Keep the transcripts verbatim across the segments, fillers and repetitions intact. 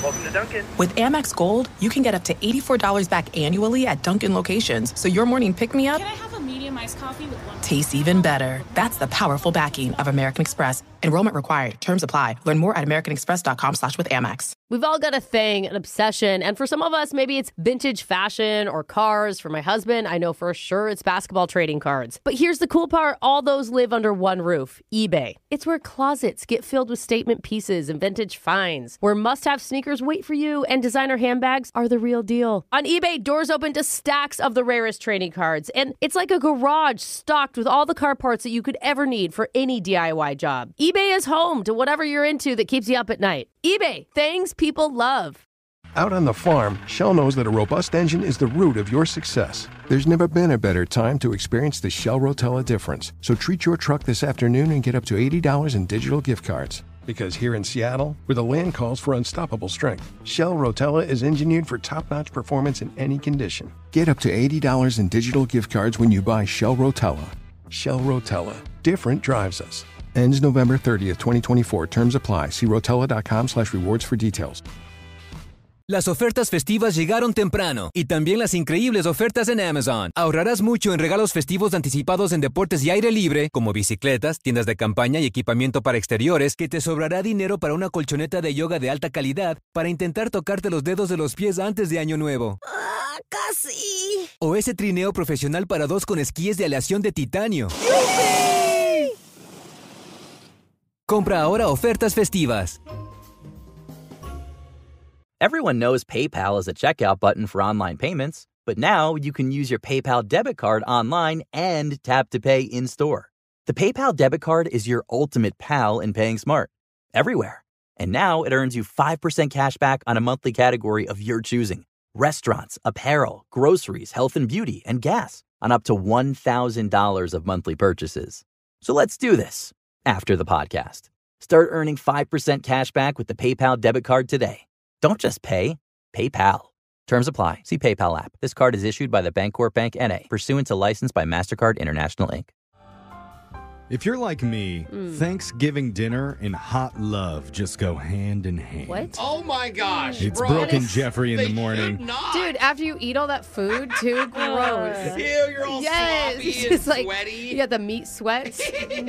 Welcome to Dunkin'. With Amex Gold, you can get up to eighty-four dollars back annually at Dunkin' locations. So your morning pick-me-up Can I have a medium iced coffee with one? tastes even better. That's the powerful backing of American Express. Enrollment required. Terms apply. Learn more at americanexpress.com slash with Amex. We've all got a thing, an obsession, and for some of us, maybe it's vintage fashion or cars. For my husband, I know for sure it's basketball trading cards. But here's the cool part. All those live under one roof, eBay. It's where closets get filled with statement pieces and vintage finds, where must-have sneakers wait for you and designer handbags are the real deal. On eBay, doors open to stacks of the rarest trading cards, and it's like a garage stocked with all the car parts that you could ever need for any D I Y job. eBay is home to whatever you're into that keeps you up at night. eBay, things people love. Out on the farm, Shell knows that a robust engine is the root of your success. There's never been a better time to experience the Shell Rotella difference. So treat your truck this afternoon and get up to eighty dollars in digital gift cards. Because here in Seattle, where the land calls for unstoppable strength, Shell Rotella is engineered for top-notch performance in any condition. Get up to eighty dollars in digital gift cards when you buy Shell Rotella. Shell Rotella. Different drives us. Ends November thirtieth, twenty twenty-four. Terms apply. See rotella.com slash rewards for details. Las ofertas festivas llegaron temprano y también las increíbles ofertas en Amazon. Ahorrarás mucho en regalos festivos anticipados en deportes y aire libre, como bicicletas, tiendas de campaña y equipamiento para exteriores, que te sobrará dinero para una colchoneta de yoga de alta calidad para intentar tocarte los dedos de los pies antes de Año Nuevo. ¡Ah, casi! O ese trineo profesional para dos con esquíes de aleación de titanio. ¡Yupi! Compra ahora ofertas festivas. Everyone knows PayPal is a checkout button for online payments, but now you can use your PayPal debit card online and tap to pay in-store. The PayPal debit card is your ultimate pal in paying smart, everywhere. And now it earns you five percent cash back on a monthly category of your choosing. Restaurants, apparel, groceries, health and beauty, and gas on up to one thousand dollars of monthly purchases. So let's do this after the podcast. Start earning five percent cash back with the PayPal debit card today. Don't just pay, PayPal. Terms apply. See PayPal app. This card is issued by the Bancorp Bank N A, pursuant to license by MasterCard International, Incorporated. If you're like me, mm. Thanksgiving dinner and hot love just go hand in hand. What? Oh my gosh, It's bro. Brooke and Jeffrey in the morning. Dude, after you eat all that food, too, gross. Ew, you're all yes, sloppy it's and just like, sweaty. You got the meat sweats.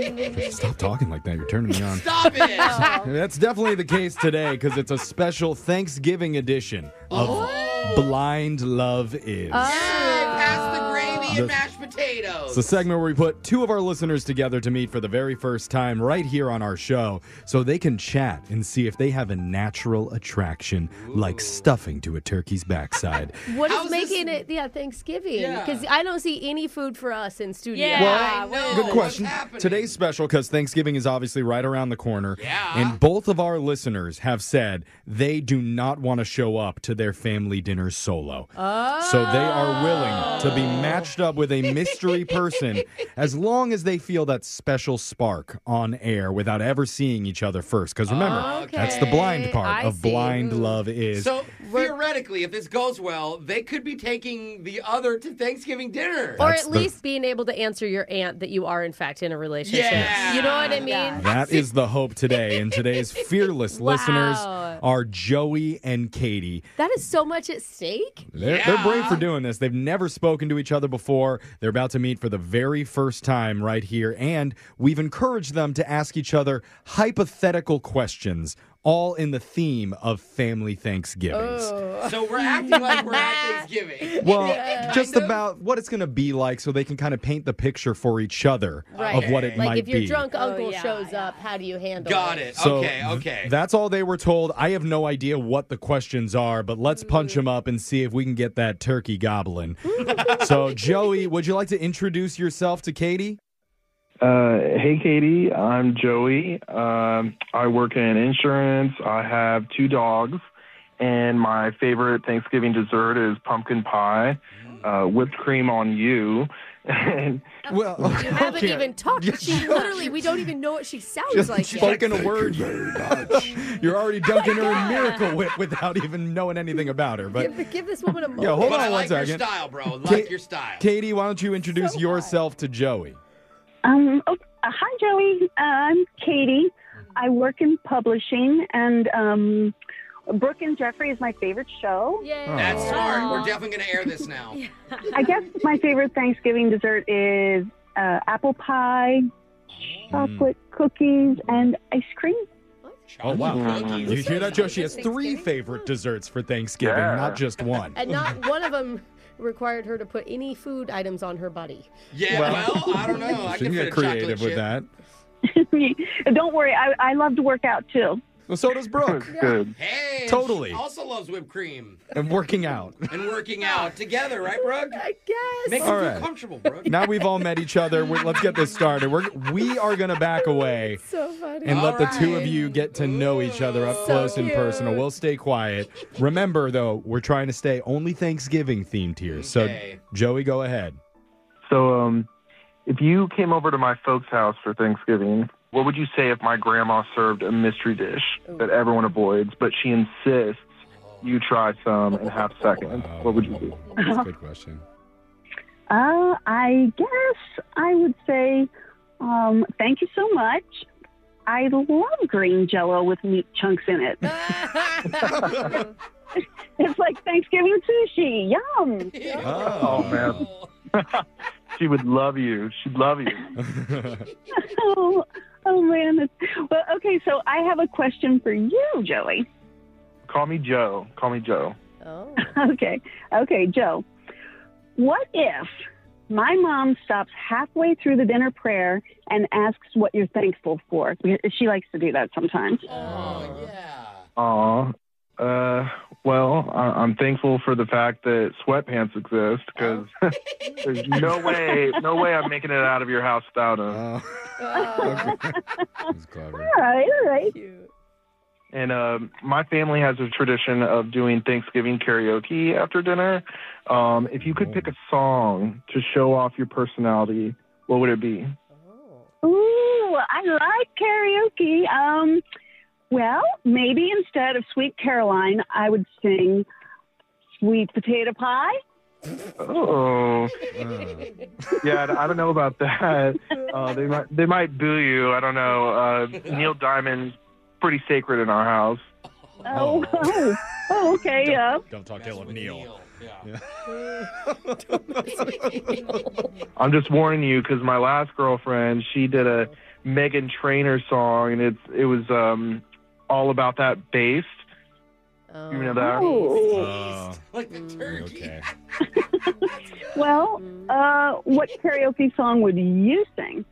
Stop talking like that. You're turning me on. Stop it. That's definitely the case today because it's a special Thanksgiving edition of Oh. Blind Love Is. Oh. Yay, pass the gravy The- and mashed potatoes. It's a segment where we put two of our listeners together to meet for the very first time right here on our show so they can chat and see if they have a natural attraction Ooh. like stuffing to a turkey's backside. What is How's making this- it, yeah, Thanksgiving? Yeah. Because I don't see any food for us in studio. Yeah. I know. Good What's question. happening? Today's special because Thanksgiving is obviously right around the corner. Yeah. And both of our listeners have said they do not want to show up to their family dinners solo. Oh. So they are willing to be matched up with a mystery person as long as they feel that special spark on air without ever seeing each other first. Because remember, Okay. that's the blind part I of see. Blind Ooh. Love Is. So theoretically, if this goes well, they could be taking the other to Thanksgiving dinner. Or That's at the- least being able to answer your aunt that you are, in fact, in a relationship. Yeah. You know what I mean? Yeah. That is the hope today. And today's fearless Wow. listeners are Joey and Katie. That is so much at stake. They're, Yeah. they're brave for doing this. They've never spoken to each other before. They're about to meet for the very first time right here. And we've encouraged them to ask each other hypothetical questions, all in the theme of family Thanksgivings. Oh. So we're acting like we're at Thanksgiving. Well, Yeah. just Kind of. about what it's going to be like so they can kind of paint the picture for each other Right. of what it Like might if your be. drunk uncle Oh, yeah, shows yeah. up, how do you handle Got it? it. So okay, okay. That's all they were told. I have no idea what the questions are, but let's punch them up and see if we can get that turkey gobbling. So, Joey, would you like to introduce yourself to Katie? Uh, hey, Katie. I'm Joey. Um, I work in insurance. I have two dogs, and my favorite Thanksgiving dessert is pumpkin pie, uh, whipped cream on you. And Well, You haven't okay. even talked. She literally, we don't even know what she sounds Just like yet. spoken a word. You're already dunking her in Miracle Whip without even knowing anything about her. But Give, give this woman a moment. yeah, hold but on I one like your second. style, bro. Ka- Like your style. Katie, why don't you introduce So yourself to Joey? Um, oh, uh, hi, Joey. Uh, I'm Katie. I work in publishing, and um, Brooke and Jeffrey is my favorite show. Yay. That's smart. We're definitely going to air this now. I guess my favorite Thanksgiving dessert is uh, apple pie, chocolate cookies, and ice cream. Oh, wow. Cookies. You hear that, Joe? She has three favorite desserts for Thanksgiving, Yeah. not just one. And not one of them required her to put any food items on her buddy. Yeah, well, I don't know. I She can can fit get a chocolate creative with chip. that. Don't worry, I, I love to work out too. Well, so does Brooke. Good. Hey, and Totally. she also loves whipped cream And working out. and working out together, right, Brooke? I guess. Make All them feel right. comfortable, Brooke. Now we've all met each other. We're, let's get this started. We're, we are going to back away So funny. and All let the two of right. you get to know each other up So close and cute. personal. We'll stay quiet. Remember, though, we're trying to stay only Thanksgiving themed here. So, Okay. Joey, go ahead. So, um, if you came over to my folks' house for Thanksgiving, what would you say if my grandma served a mystery dish that everyone avoids, but she insists you try some and have seconds? What would you do? That's a good question. Uh, I guess I would say um, thank you so much. I love green Jello with meat chunks in it. It's like Thanksgiving sushi. Yum. Oh, man. She would love you. She'd love you. Oh, oh man. That's- Well, okay, so I have a question for you, Joey. Call me Joe. Call me Joe. Oh. Okay, okay, Joe. What if my mom stops halfway through the dinner prayer and asks what you're thankful for? She likes to do that sometimes. Oh, yeah. Aw. Uh, well, I- I'm thankful for the fact that sweatpants exist because there's no way, no way I'm making it out of your house without them. Oh. That's clever. All right, all right. Cute. And um, my family has a tradition of doing Thanksgiving karaoke after dinner. Um, if you could pick a song to show off your personality, what would it be? Ooh, I like karaoke. Um, well, maybe instead of Sweet Caroline, I would sing Sweet Potato Pie. Oh, yeah. I don't know about that. Uh, they might they might boo you. I don't know. Uh, Neil Diamond's pretty sacred in our house. Oh, oh, oh okay, yeah. Don't talk ill of Neil. Yeah. I'm just warning you because my last girlfriend, she did a Megan Trainor song, and it's it was um, all about that bass. Oh. You know that? Oh, Like the turkey. okay. Well, uh, what karaoke song would you sing?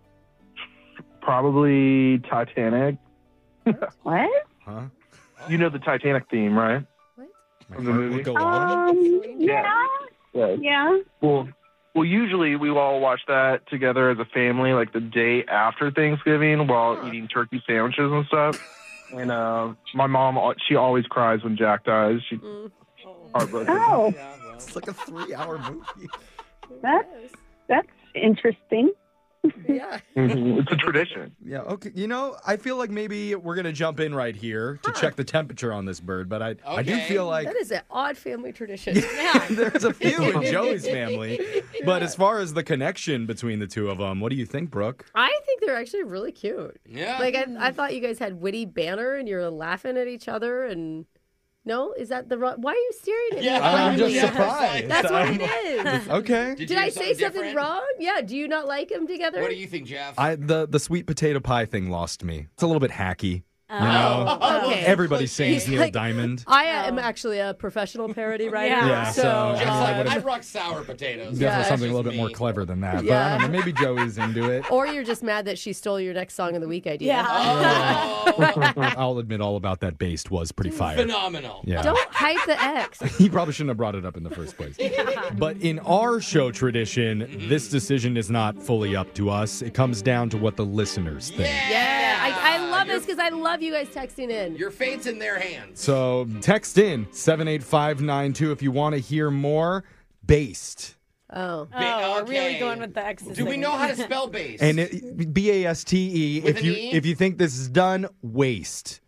Probably Titanic. What? Huh? You know the Titanic theme, right? My From the heart movie? will go on. Um, yeah, Yeah. yeah. Well, well, usually we all watch that together as a family, like the day after Thanksgiving, while eating turkey sandwiches and stuff. And uh, my mom, she always cries when Jack dies. She heartbroken. Oh, It's like a three-hour movie. that's that's interesting. Yeah. Mhm. It's a tradition. Yeah, okay. You know, I feel like maybe we're going to jump in right here to check the temperature on this bird, but I, I do Okay. feel like That is an odd family tradition. there's a few in Joey's family. But as far as the connection between the two of them, what do you think, Brooke? I think they're actually really cute. Yeah. Like, I, I thought you guys had witty banter and you're laughing at each other and... No? Is that the wrong... Why are you staring at me? Yeah, I'm just yeah. surprised. That's what I'm- it is. Okay. Did, Did you I do say something different? wrong? Yeah. Do you not like them together? What do you think, Jeff? I the the sweet potato pie thing lost me. It's a little bit hacky. You Oh, know, okay. everybody He's sings Neil like- Diamond. I am actually a professional parody writer. Yeah. Yeah, So, so, uh, Just I like, would've- I rock sour potatoes. Definitely Yeah. something a little That's bit more just me. clever than that. Yeah. But I don't know, maybe Joey's into it. or you're just mad that she stole your next song of the week idea. Yeah. Oh, I'll admit all about that based was pretty fire. phenomenal. Yeah. Don't hype the ex. He probably shouldn't have brought it up in the first place. But in our show tradition, this decision is not fully up to us. It comes down to what the listeners think. Yeah. I, I love Your- this because I love you guys texting in. Your fate's in their hands. So text in seven eight five nine two if you want to hear more. Based. Oh. Oh, we're really Okay. going with the X's. Do we thing. know how to spell base? And it, B A S T E, With if an you E? if you think this is done, waste.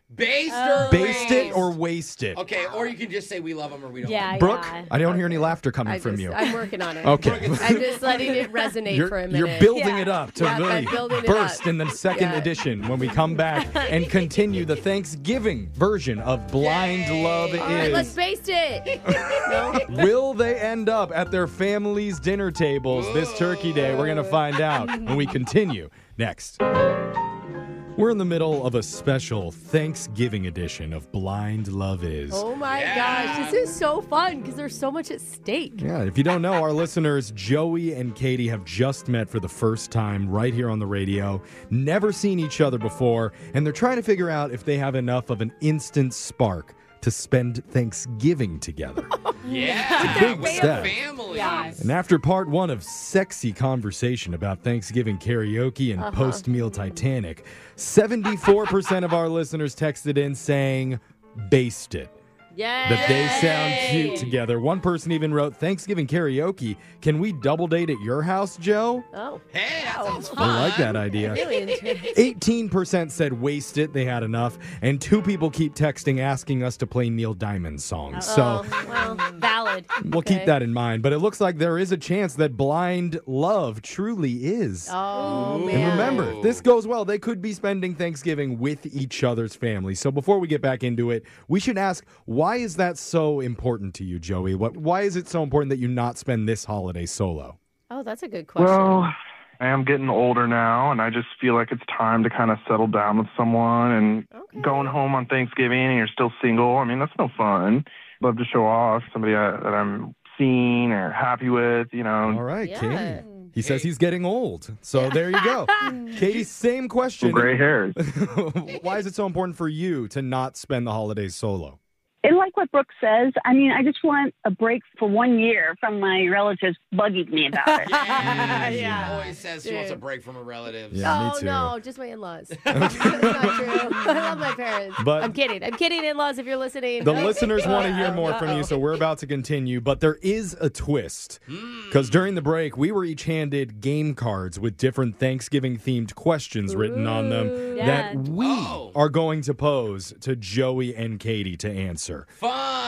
Based Oh. or Baste it waste? or waste it? Okay, or you can just say we love them or we don't. Yeah, love Brooke, yeah. I don't hear any laughter coming I from just- you. I'm working on it. Okay. I'm just letting it resonate You're, for a minute. you're building Yeah. it up to Yeah, I'm really building it burst up. in the second Yeah. edition when we come back and continue the Thanksgiving version of Blind Love All right, let's Is. baste it. No? Will they end up at their family's dinner tables this turkey day? We're going to find out when we continue next. We're in the middle of a special Thanksgiving edition of Blind Love Is. Oh my Yeah. gosh, this is so fun because there's so much at stake. Yeah, if you don't know, our listeners, Joey and Katie, have just met for the first time right here on the radio, never seen each other before, and they're trying to figure out if they have enough of an instant spark to spend Thanksgiving together. Yeah, It's a big with step. your family. Yes. And after part one of sexy conversation about Thanksgiving karaoke and Uh-huh. post-meal Titanic, seventy-four percent of our listeners texted in saying, baste it. Yay. That they sound cute together. One person even wrote, Thanksgiving karaoke. Can we double date at your house, Joe? Oh, Hey, that sounds fun. I like that idea. really into it. eighteen percent said waste it, they had enough. And two people keep texting asking us to play Neil Diamond songs. So Oh, well, valid. we'll Okay. keep that in mind. But it looks like there is a chance that blind love truly is. Oh, man. And remember, if this goes well, they could be spending Thanksgiving with each other's family. So before we get back into it, we should ask, why is that so important to you, Joey? What? Why is it so important that you not spend this holiday solo? Oh, that's a good question. Well, I am getting older now, and I just feel like it's time to kind of settle down with someone. And Okay. going home on Thanksgiving and you're still single, I mean, that's no fun. Love to show off somebody I, that I'm seeing or happy with, you know. All right, Yeah. Katie. He says he's getting old. So there you go. Katie, same question. Gray hairs. Why is it so important for you to not spend the holidays solo? And like what Brooke says, I mean, I just want a break for one year from my relatives bugging me about it. Yeah, she Yeah. always says she wants a Dude. break from her relatives. Yeah. me Oh, too. no, just my in-laws. That's not true. I love my parents. But- I'm kidding. I'm kidding, in-laws, if you're listening. The listeners want to hear more from you, so we're about to continue. But there is a twist. Because during the break, we were each handed game cards with different Thanksgiving-themed questions written on them Ooh, that yeah. we Oh. are going to pose to Joey and Katie to answer. Fun.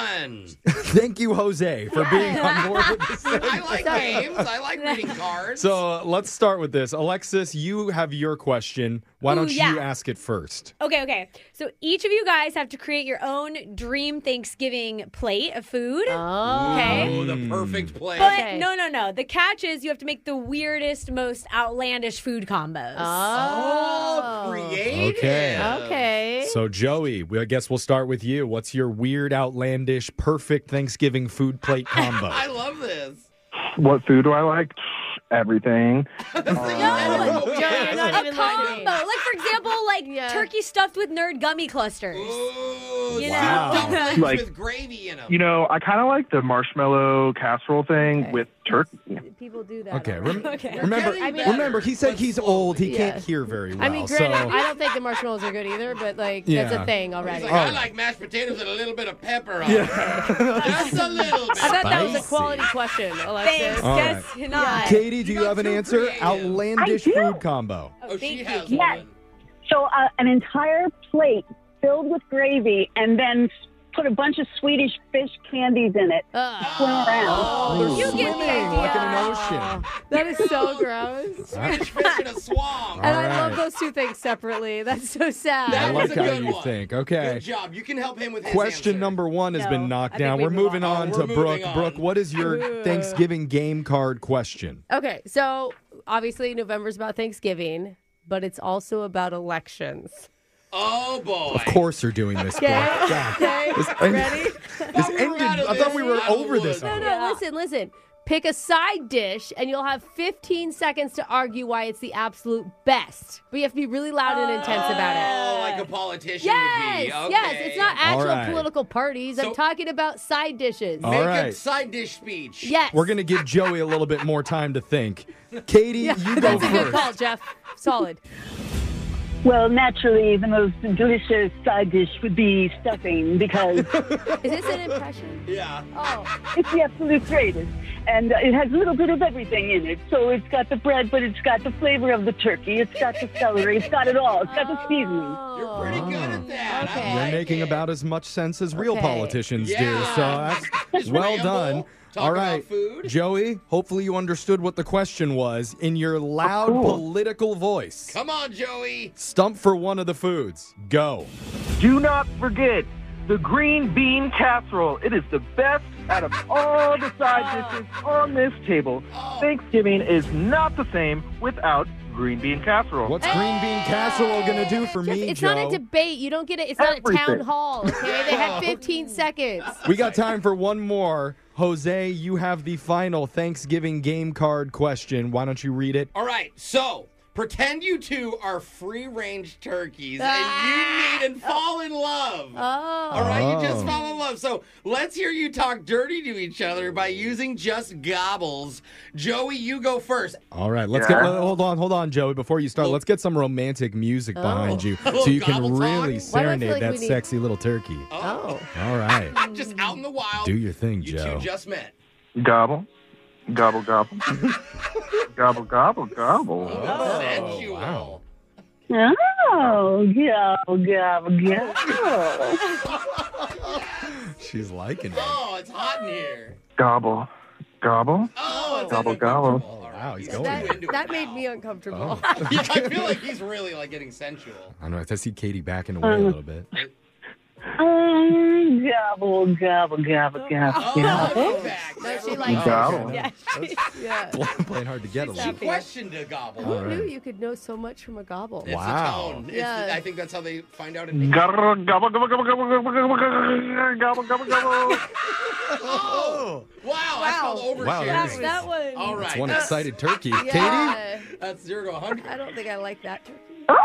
Thank you, Jose, for being on board with this. I like games. I like reading cards. So uh, let's start with this. Alexis, you have your question. Why Ooh, don't yeah. you ask it first? Okay, okay. So each of you guys have to create your own dream Thanksgiving plate of food. Oh. Okay. Oh, the perfect plate. But Okay. no, no, no. The catch is you have to make the weirdest, most outlandish food combos. Oh, creative. Okay. Okay. So, Joey, we- I guess we'll start with you. What's your weird, outlandish, perfect Thanksgiving food plate combo? I love this. What food do I like? Everything. No, Joey, you're not A even combo. lying. Like, for example, like Yeah. turkey stuffed with nerd gummy clusters. Ooh, You Wow. some dumplings Like- with gravy in them. You know, I kind of like the marshmallow casserole thing Okay. with turkey. People do that. Okay, already. rem- Okay. remember, getting better, remember, he said but he's slowly. old. He can't Yeah. hear very well. I mean, granted, so, I don't think the marshmallows are good either, but like that's Yeah. a thing He's already. like, Oh. I like mashed potatoes and a little bit of pepper on it. Just a little bit. I thought that was a Spicy. quality question, Alexis. Thanks. All Guess right. not. Katie, do You you got have an too answer? creative. Outlandish I do. food combo. Oh, she thank has you. Yes. one. So uh, an entire plate filled with gravy and then put a bunch of Swedish fish candies in it. Ugh. Swim around. Oh, they're You get the swimming like in an idea. ocean. That is so gross. Swedish fish in a swamp. And All I love right. those two things separately. That's so sad. That I was like a how good you one. think. Okay. Good job. You can help him with his Question answer. number one has No, been I knocked think down. we We're move moving on. on Oh, to we're Brooke. moving on. Brooke, what is your Thanksgiving game card question? Okay, so obviously November's about Thanksgiving, but it's also about elections. Oh, boy. Of course you're doing this, Brooke. Okay, God. okay, This, ready? this we were ended. out of I thought this. we We're were out of the over this. woods. No, no, Yeah. listen, listen. Pick a side dish, and you'll have fifteen seconds to argue why it's the absolute best. But you have to be really loud and intense about it. Oh, like a politician Yes, would be. Okay. yes. It's not actual right. political parties. So- I'm talking about side dishes. All Make right. a side dish speech. Yes. We're going to give Joey a little bit more time to think. Katie, Yeah, you go that's a good call, first. Jeff. Solid. Well, naturally, the most delicious side dish would be stuffing because Is this an impression? Yeah. Oh, it's the absolute greatest. And it has a little bit of everything in it. So it's got the bread, but it's got the flavor of the turkey. It's got the celery. It's got it all. It's got the seasoning. You're pretty good at like that. Okay. I You're like making it. about as much sense as real Okay. politicians do. Yeah. So that's Just well ramble, done. talk All about right, food. Joey, hopefully you understood what the question was in your loud cool. political voice. Come on, Joey. Stump for one of the foods. Go. Do not forget the green bean casserole. It is the best out of all the side dishes on this table. Thanksgiving is not the same without green bean casserole. What's green bean casserole going to do for Just- me, it's Joe? not a debate. You don't get it. It's not a town Everything. hall, okay? They had fifteen seconds. We got time for one more. Jose, you have the final Thanksgiving game card question. Why don't you read it? All right, so pretend you two are free-range turkeys and you meet and fall in love. Oh. All right, you just Oh. fall in love. So let's hear you talk dirty to each other by using just gobbles. Joey, you go first. All right, let's Yeah. get hold on, hold on, Joey. Before you start, let's get some romantic music behind you A little so you can gobble talk? really Why do I feel serenade like that we need- sexy little turkey. Oh. All right, Just out in the wild. do your thing, You Joe. two just met. Gobble. Gobble, gobble. Gobble, gobble, gobble. Oh, sensual. wow. Oh, gobble, gobble, gobble. She's liking it. Oh, it's hot in here. Gobble. Gobble. Oh, it's Gobble, gobble. uncomfortable. All right. Wow, he's He's going too there. into it That made now. me uncomfortable. Yeah, I feel like he's really like getting sensual. I don't know. I see Katie backing away a little bit. Um, gobble, gobble, gobble, gobble, Oh, gobble. in fact, No, she never likes mind. Gobble. it. Yeah, she, yeah. Playing hard to get a She little bit. questioned a gobble. Who All knew right. you could know so much from a gobble? It's Wow. a tone. It's Yeah. the, I think that's how they find out in nature. Gobble, gobble, gobble, gobble, gobble, gobble, gobble, gobble, gobble, gobble, gobble. Oh, wow, that's called oversharing. Wow, that That, that one. All right, It's one that's, excited turkey. Katie? Yeah. that's zero to a hundred. I don't think I like that turkey.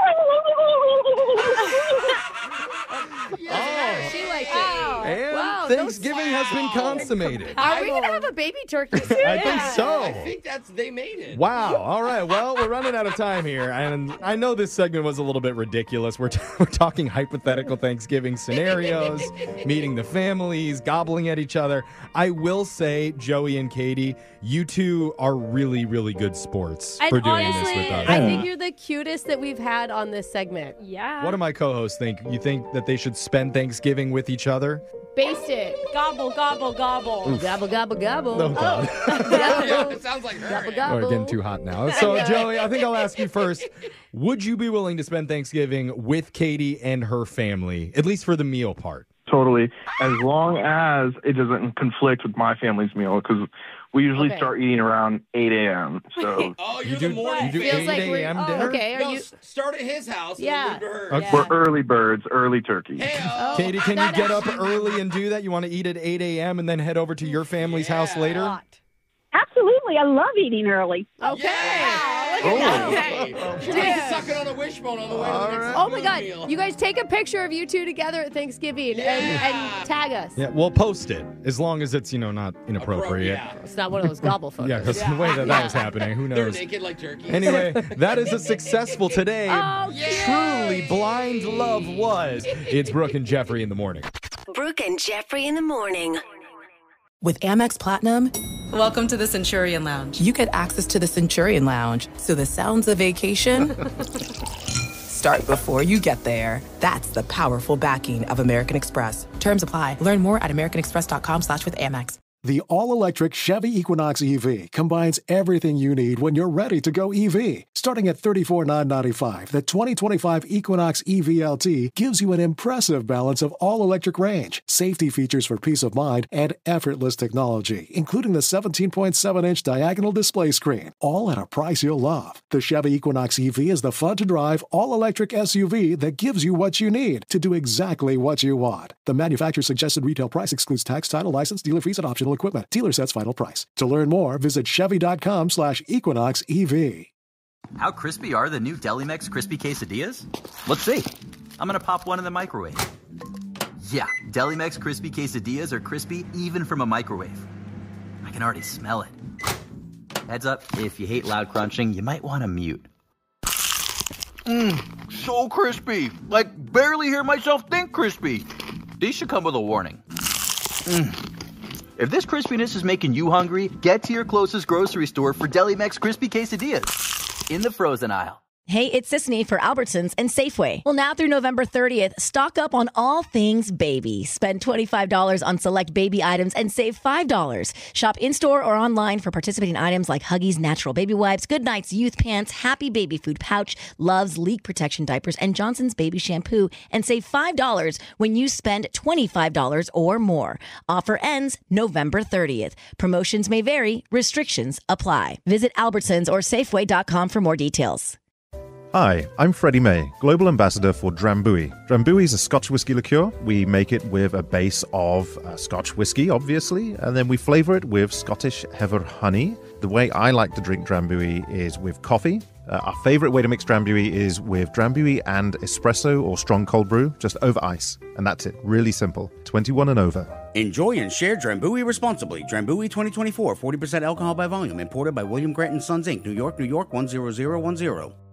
Yeah. She liked it. And Wow, those- Thanksgiving has been consummated. Are we gonna have a baby turkey soon? I think so. I think that's they made it. Wow. All right. Well, we're running out of time here. And I know this segment was a little bit ridiculous. We're, t- we're talking hypothetical Thanksgiving scenarios, meeting the families, gobbling at each other. I will say, Joey and Katie, you two are really, really good sports And for doing honestly, this with us. I think you're the cutest that we've had on this segment. Yeah. What do my co-hosts think? You think that they should spend Thanksgiving with each other? Based it. Gobble, gobble, gobble. Gobble, gobble, gobble. No, God. Yeah, it sounds like her. Gobble, Oh, gobble. we're getting too hot now. So, Joey, I think I'll ask you first. Would you be willing to spend Thanksgiving with Katie and her family, at least for the meal part? Totally. As long as it doesn't conflict with my family's meal, because we usually Okay. start eating around eight a.m. So Oh, you're You the do, morning you do face. Feels like eight we're- a.m. oh, dinner? okay. Are No, you? s- start at his house and Yeah. then move to hers. Okay. we're early birds, early turkey. Hey, Oh, Katie, can you that get up actually- early and do that? You want to eat at eight a.m. and then head over to your family's house Yeah. later? Hot. Absolutely. I love eating early. Okay. Yeah, Oh. look at that. She's Yeah. sucking on a wishbone on the way to the next Oh my God! meal. You guys take a picture of you two together at Thanksgiving Yeah. and, and tag us. Yeah, we'll post it as long as it's, you know, not inappropriate. Yeah. It's not one of those gobble photos. Yeah, because the way that that was happening, who They're knows? naked like turkeys. Anyway, that is a successful today. Oh, Truly blind love was. It's Brooke and Jeffrey in the morning. Brooke and Jeffrey in the morning. With Amex Platinum, Welcome to the Centurion Lounge. you get access to the Centurion Lounge, so the sounds of vacation start before you get there. That's the powerful backing of American Express. Terms apply. Learn more at americanexpress.com slash with Amex. The all-electric Chevy Equinox E V combines everything you need when you're ready to go E V. Starting at thirty-four thousand nine hundred ninety-five dollars, the twenty twenty-five Equinox E V L T gives you an impressive balance of all-electric range, safety features for peace of mind, and effortless technology, including the seventeen point seven inch diagonal display screen, all at a price you'll love. The Chevy Equinox E V is the fun-to-drive, all-electric S U V that gives you what you need to do exactly what you want. The manufacturer's suggested retail price excludes tax, title, license, dealer fees, and optional equipment. Dealer sets final price. To learn more, visit Chevy.com slash Equinox EV. How crispy are the new Delimex Crispy Quesadillas? Let's see. I'm going to pop one in the microwave. Yeah, Delimex Crispy Quesadillas are crispy even from a microwave. I can already smell it. Heads up, if you hate loud crunching, you might want to mute. Mmm, so crispy. Like, barely hear myself think crispy. These should come with a warning. Mmm. If this crispiness is making you hungry, get to your closest grocery store for Delimex Crispy Quesadillas in the frozen aisle. Hey, it's Sisney for Albertsons and Safeway. Well, now through November thirtieth, stock up on all things baby. Spend twenty-five dollars on select baby items and save five dollars. Shop in-store or online for participating items like Huggies Natural Baby Wipes, Goodnight's Youth Pants, Happy Baby Food Pouch, Love's Leak Protection Diapers, and Johnson's Baby Shampoo, and save five dollars when you spend twenty-five dollars or more. Offer ends November thirtieth. Promotions may vary. Restrictions apply. Visit Albertsons or Safeway dot com for more details. Hi, I'm Freddie May, Global Ambassador for Drambuie. Drambuie is a Scotch whiskey liqueur. We make it with a base of uh, Scotch whiskey, obviously, and then we flavor it with Scottish heather honey. The way I like to drink Drambuie is with coffee. Uh, our favorite way to mix Drambuie is with Drambuie and espresso or strong cold brew, just over ice. And that's it. Really simple. twenty-one and over. Enjoy and share Drambuie responsibly. Drambuie twenty twenty-four, forty percent alcohol by volume, imported by William Grant and Sons, Incorporated, New York, New York, one zero zero one zero.